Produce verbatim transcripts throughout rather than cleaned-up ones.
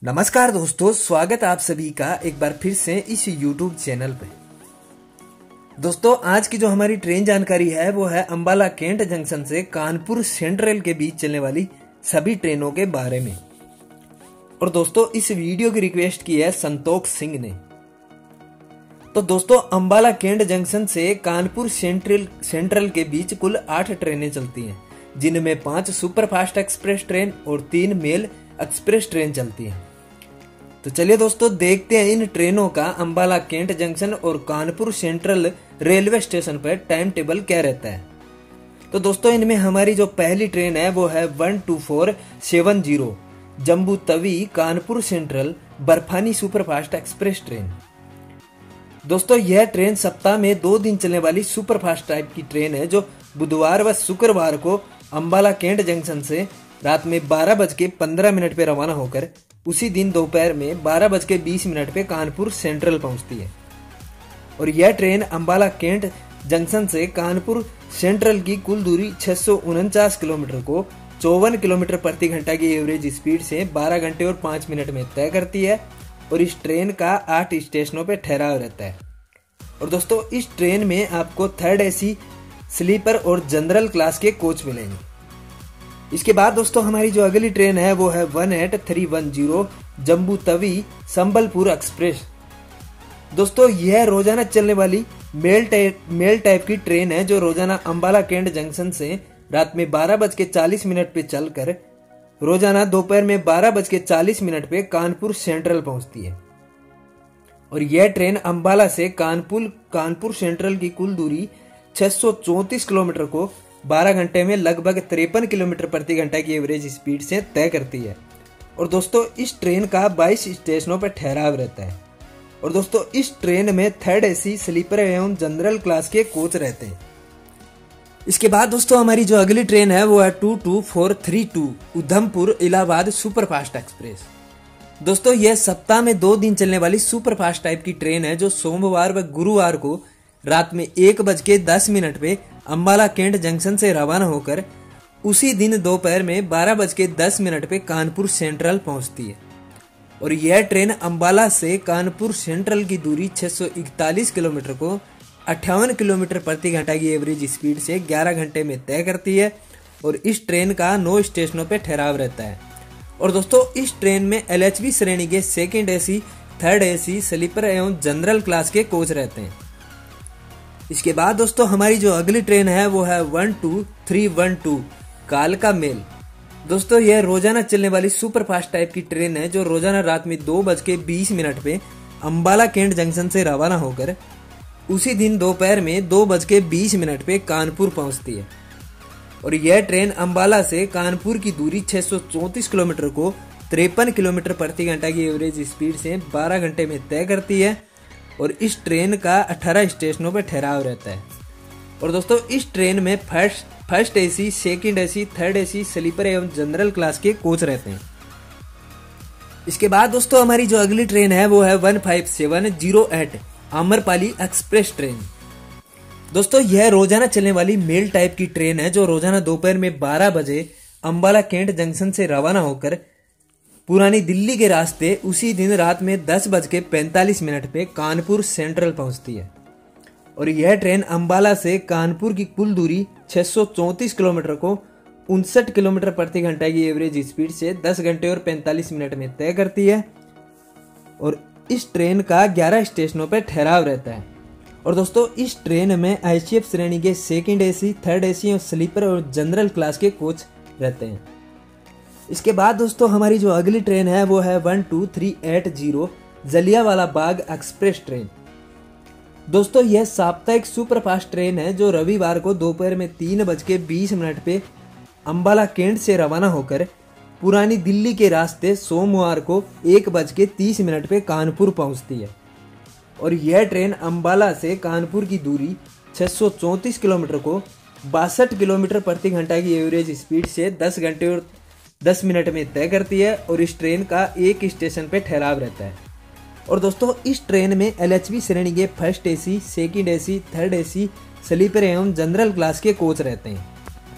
नमस्कार दोस्तों, स्वागत आप सभी का एक बार फिर से इस YouTube चैनल पे। दोस्तों, आज की जो हमारी ट्रेन जानकारी है वो है अंबाला कैंट जंक्शन से कानपुर सेंट्रल के बीच चलने वाली सभी ट्रेनों के बारे में। और दोस्तों, इस वीडियो की रिक्वेस्ट की है संतोष सिंह ने। तो दोस्तों, अंबाला कैंट जंक्शन से कानपुर सेंट्रल सेंट्रल के बीच कुल आठ ट्रेनें चलती हैं, जिनमें पांच सुपरफास्ट एक्सप्रेस ट्रेन और तीन मेल एक्सप्रेस ट्रेन चलती हैं। तो चलिए दोस्तों, देखते हैं इन ट्रेनों का अंबाला कैंट जंक्शन और कानपुर सेंट्रल रेलवे स्टेशन पर टाइम टेबल क्या रहता है। तो दोस्तों, इनमें हमारी जो पहली ट्रेन है वो है one two four seven zero Jammu Tawi Kanpur central Barfani superfast express train. दोस्तों, यह ट्रेन सप्ताह में दो दिन चलने वाली सुपरफास्ट टाइप की ट्रेन है, जो बुधवार व शुक्रवार को अंबाला कैंट जंक्शन से रात में बारह बज के पंद्रह मिनट पे रवाना होकर उसी दिन दोपहर में बारह बज के बीस मिनट पे कानपुर सेंट्रल पहुंचती है। और यह ट्रेन अंबाला कैंट जंक्शन से कानपुर सेंट्रल की कुल दूरी छह सौ उनचास किलोमीटर को चौवन किलोमीटर प्रति घंटा की एवरेज स्पीड से बारह घंटे और पाँच मिनट में तय करती है। और इस ट्रेन का आठ स्टेशनों पर ठहराव रहता है। और दोस्तों, इस ट्रेन में आपको थर्ड एसी, स्लीपर और जनरल क्लास के कोच मिलेंगे। इसके बाद दोस्तों, हमारी जो अगली ट्रेन है वो है one eight three one zero Jammu Tawi Sambalpur express. दोस्तों, यह रोजाना चलने वाली मेल टाइप मेल टाइप की ट्रेन है, जो रोजाना अंबाला कैंट जंक्शन से रात में बारह बज के चालीस मिनट पे चलकर रोजाना दोपहर में बारह बज के चालीस मिनट पे कानपुर सेंट्रल पहुंचती है। और यह ट्रेन अंबाला से कानपुर कानपुर सेंट्रल की कुल दूरी छह सौ चौंतीस किलोमीटर को बारह घंटे में लगभग तिरपन किलोमीटर प्रति घंटा की एवरेज स्पीड से तय करती है। और दोस्तों, इस ट्रेन का बाईस स्टेशनों पर ठहराव रहता है। और दोस्तों, इस ट्रेन में थर्ड एसी, स्लीपर एवं जनरल क्लास के कोच रहते हैं। इसके बाद दोस्तों, हमारी जो अगली ट्रेन है वो है two two four three two Udhampur Allahabad superfast express. दोस्तों, यह सप्ताह में दो दिन चलने वाली सुपरफास्ट टाइप की ट्रेन है, जो सोमवार व गुरुवार को रात में एक बज के दस मिनट पे अंबाला कैंट जंक्शन से रवाना होकर उसी दिन दोपहर में बारह बज के दस मिनट पे कानपुर सेंट्रल पहुंचती है। और यह ट्रेन अंबाला से कानपुर सेंट्रल की दूरी छह सौ इकतालीस किलोमीटर को अट्ठावन किलोमीटर प्रति घंटा की एवरेज स्पीड से ग्यारह घंटे में तय करती है। और इस ट्रेन का नौ स्टेशनों पे ठहराव रहता है। और दोस्तों, इस ट्रेन में एल एच बी श्रेणी के second AC, third AC, sleeper एवं जनरल क्लास के कोच रहते हैं। इसके बाद दोस्तों, हमारी जो अगली ट्रेन है वो है one two three one two कालका मेल। दोस्तों, यह रोजाना चलने वाली सुपरफास्ट टाइप की ट्रेन है, जो रोजाना रात में दो बज के बीस मिनट पे अंबाला कैंट जंक्शन से रवाना होकर उसी दिन दोपहर में दो बज के बीस मिनट पे कानपुर पहुंचती है। और यह ट्रेन अंबाला से कानपुर की दूरी छह सौ चौंतीस किलोमीटर को तिरपन किलोमीटर प्रति घंटा की एवरेज स्पीड से बारह घंटे में तय करती है। और इस ट्रेन का अठारह स्टेशनों पर ठहराव रहता है। और दोस्तों, इस ट्रेन में first first AC, second AC, third AC, sleeper एवं जनरल क्लास के कोच रहते हैं। इसके बाद दोस्तों, हमारी जो अगली ट्रेन है वो है one five seven zero eight Amrapali express train. दोस्तों, यह रोजाना चलने वाली मेल टाइप की ट्रेन है, जो रोजाना दोपहर में बारह बजे अंबाला कैंट जंक्शन से रवाना होकर पुरानी दिल्ली के रास्ते उसी दिन रात में दस बज के पैंतालीस मिनट पे कानपुर सेंट्रल पहुंचती है। और यह ट्रेन अंबाला से कानपुर की कुल दूरी छह सौ चौंतीस किलोमीटर को उनसठ किलोमीटर प्रति घंटा की एवरेज स्पीड से दस घंटे और पैंतालीस मिनट में तय करती है। और इस ट्रेन का ग्यारह स्टेशनों पर ठहराव रहता है। और दोस्तों, इस ट्रेन में आई सी एफ श्रेणी के सेकेंड एसी, थर्ड एसी और स्लीपर और जनरल क्लास के कोच रहते हैं। इसके बाद दोस्तों, हमारी जो अगली ट्रेन है वो है one two three eight zero Jallianwala Bagh express train. दोस्तों, यह साप्ताहिक सुपरफास्ट ट्रेन है, जो रविवार को दोपहर में तीन बज के बीस मिनट पे अंबाला कैंट से रवाना होकर पुरानी दिल्ली के रास्ते सोमवार को एक बज के तीस मिनट पे कानपुर पहुंचती है। और यह ट्रेन अंबाला से कानपुर की दूरी छह सौ चौंतीस किलोमीटर को बासठ किलोमीटर प्रति घंटा की एवरेज स्पीड से दस घंटे और दस मिनट में तय करती है। और इस ट्रेन का एक स्टेशन पे ठहराव रहता है। और दोस्तों, इस ट्रेन में एल एच बी श्रेणी के first AC, second AC, third AC, sleeper एवं जनरल क्लास के कोच रहते हैं।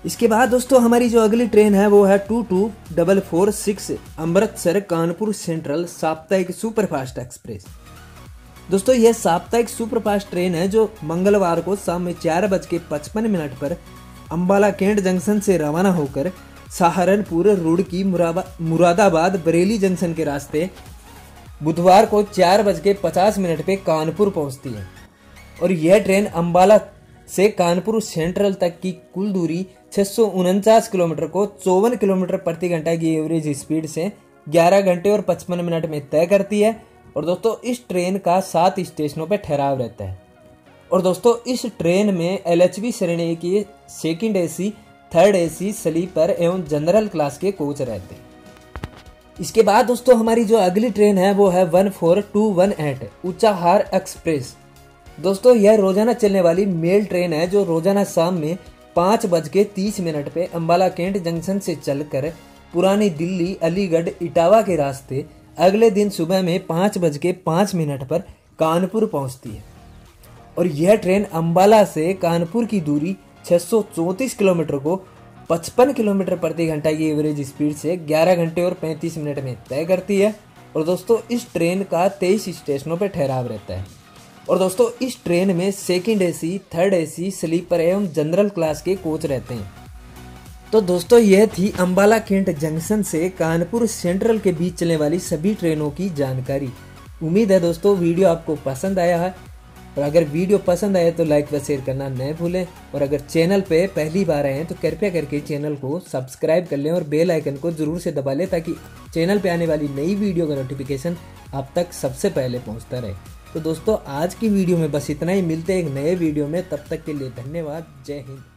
इसके बाद दोस्तों हमारी जो अगली ट्रेन है वो है two two double four six Amritsar Kanpur central साप्ताहिक सुपरफास्ट एक्सप्रेस। दोस्तों यह साप्ताहिक सुपरफास्ट ट्रेन है जो मंगलवार को शाम में चार बज के पचपन मिनट पर अम्बाला कैंट जंक्शन से रवाना होकर सहारनपुर, रुड़की, मुरादाबाद, बरेली जंक्शन के रास्ते बुधवार को चार बज के पचास मिनट पे कानपुर पहुंचती है। और यह ट्रेन अम्बाला से कानपुर सेंट्रल तक की कुल दूरी छह सौ उनचास किलोमीटर को चौवन किलोमीटर प्रति घंटा की एवरेज स्पीड से ग्यारह घंटे और पचपन मिनट में तय करती है। और दोस्तों इस ट्रेन का सात स्टेशनों पर ठहराव रहता है। और दोस्तों इस ट्रेन में एलएचबी श्रेणी की second AC, third AC, sleeper एवं जनरल क्लास के कोच रहते हैं। इसके बाद दोस्तों हमारी जो अगली ट्रेन है वो है one four two one eight Unchahar express. दोस्तों यह रोजाना चलने वाली मेल ट्रेन है जो रोजाना शाम में पाँच बज के तीस मिनट पे अम्बाला कैंट जंक्शन से चलकर पुरानी दिल्ली, अलीगढ़, इटावा के रास्ते अगले दिन सुबह में पाँच बज के पाँच मिनट पर कानपुर पहुंचती है। और यह ट्रेन अम्बाला से कानपुर की दूरी छह सौ चौंतीस किलोमीटर को पचपन किलोमीटर प्रति घंटा की एवरेज स्पीड से ग्यारह घंटे और पैंतीस मिनट में तय करती है। और दोस्तों इस ट्रेन का तेईस स्टेशनों पर ठहराव रहता है। और दोस्तों इस ट्रेन में second AC, third AC, sleeper एवं जनरल क्लास के कोच रहते हैं। तो दोस्तों यह थी अम्बाला कैंट जंक्शन से कानपुर सेंट्रल के बीच चलने वाली सभी ट्रेनों की जानकारी। उम्मीद है दोस्तों वीडियो आपको पसंद आया है। और अगर वीडियो पसंद आए तो लाइक व शेयर करना न भूलें। और अगर चैनल पे पहली बार आए हैं तो कृपया करके चैनल को सब्सक्राइब कर लें और बेल आइकन को जरूर से दबा लें ताकि चैनल पे आने वाली नई वीडियो का नोटिफिकेशन आप तक सबसे पहले पहुंचता रहे। तो दोस्तों आज की वीडियो में बस इतना ही। मिलते हैं एक नए वीडियो में, तब तक के लिए धन्यवाद। जय हिंद।